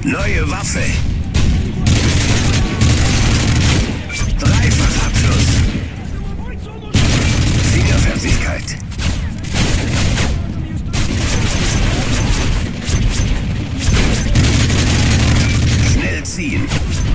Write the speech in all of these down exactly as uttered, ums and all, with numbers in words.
Neue Waffe. Dreifachabschuss. Fingerfertigkeit. Schnell ziehen.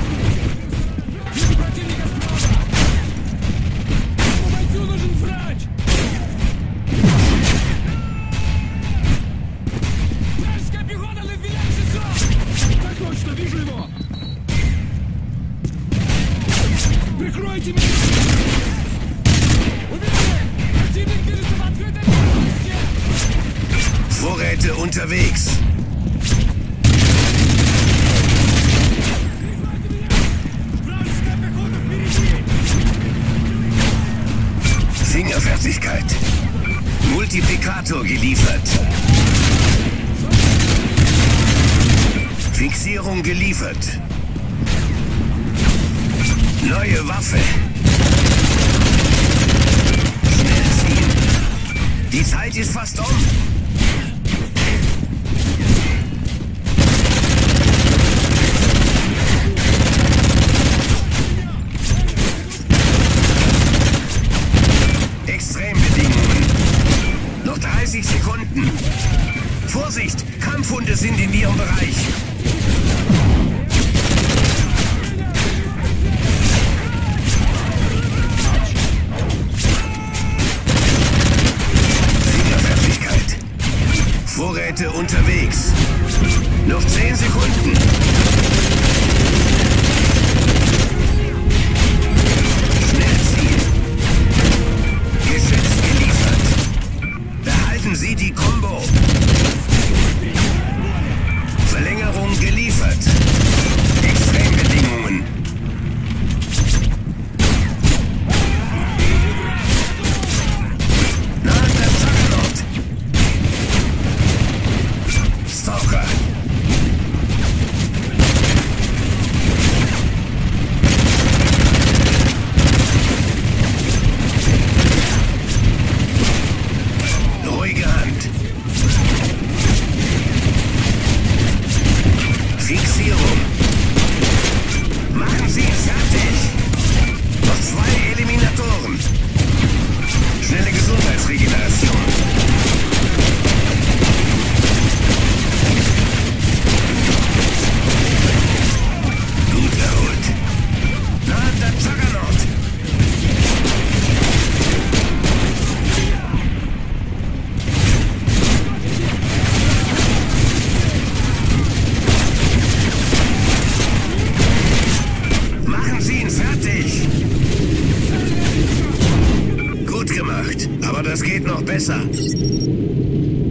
Vorräte unterwegs. Fingerfertigkeit. Multiplikator geliefert. Fixierung geliefert. Neue Waffe. Schnell ziehen. Die Zeit ist fast um. Extrembedingungen. Noch dreißig Sekunden. Vorsicht! Kampfhunde sind in ihrem Bereich. Fingerfertigkeit. Vorräte unterwegs. Noch zehn Sekunden. Schnell ziehen. Geschütz geliefert. Behalten Sie die Combo. Verlängerung geliefert. Extrembedingungen. Nahender Juggernaut. Stalker. Ruhige Hand. Fixierung. Machen Sie es fertig. Noch zwei Eliminatoren. Schnelle Gesundheitsregeneration. Gut erholt. Nahender Juggernaut. Machen Sie ihn fertig! Gut gemacht, aber das geht noch besser.